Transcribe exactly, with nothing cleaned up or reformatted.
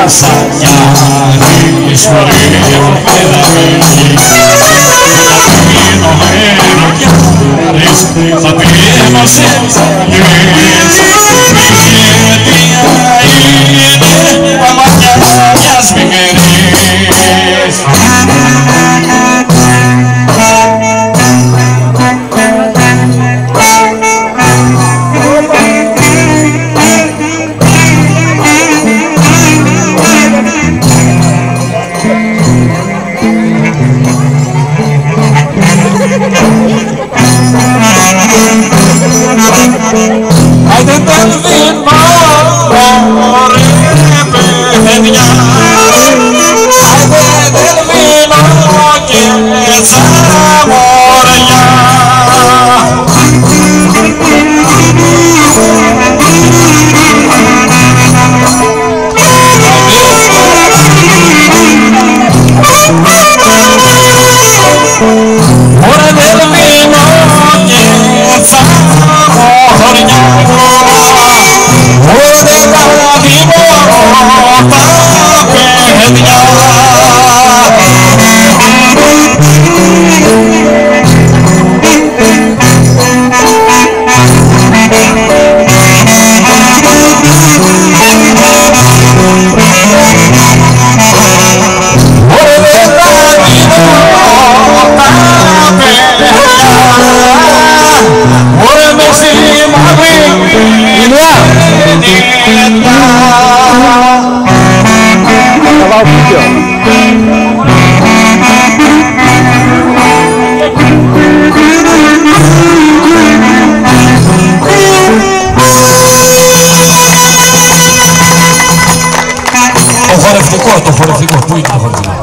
rasanya di sore tapi masih ini namanya Yasmin Geris. Ada tanvin more repenya, ada tanvin oke samornya. Ora tanvin oke samornya. Το χορευτικό, το χορευτικό, πού είναι το χορευτικό?